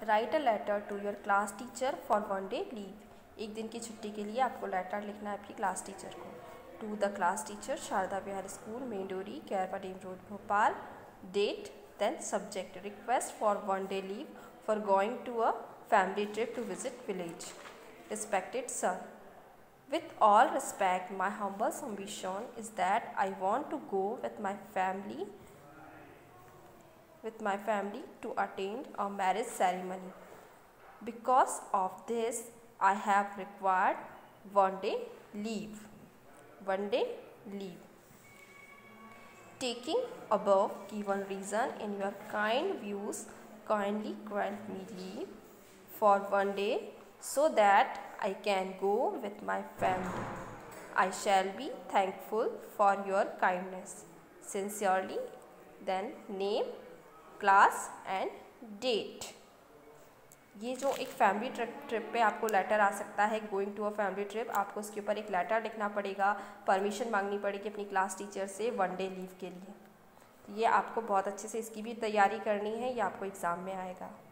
Right a letter to your class teacher for 1 day leave. एक दिन की छुट्टी के लिए आपको लेटर लिखना है आपकी क्लास टीचर को। To the class teacher, Sharda Vihar school, main डोरी, कैरवाडीम road, Bhopal. Date, then subject, request for 1 day leave for going to a family trip to visit village. Respected sir, with all respect, my humble submission is that I want to go with my family to attend a marriage ceremony. Because of this, I have required 1 day leave. 1 day leave. Taking above given reason in your kind views, kindly grant me leave for 1 day so that I can go with my family. I shall be thankful for your kindness. Sincerely, then name, class and date. ये जो एक family trip पे आपको letter आ सकता है, going to a family trip, आपको उसके ऊपर एक लेटर लिखना पड़ेगा, परमिशन मांगनी पड़ेगी अपनी क्लास टीचर से 1 डे लीव के लिए। ये आपको बहुत अच्छे से इसकी भी तैयारी करनी है, ये आपको एग्ज़ाम में आएगा।